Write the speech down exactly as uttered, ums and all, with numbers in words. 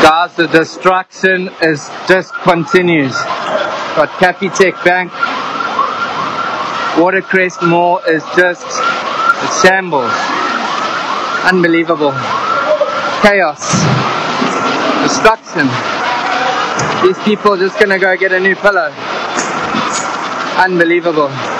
Guys, the destruction is just continues. Got Capitec Bank, Watercrest Mall is just a shambles. Unbelievable. Chaos. Destruction. These people are just gonna go get a new pillow. Unbelievable.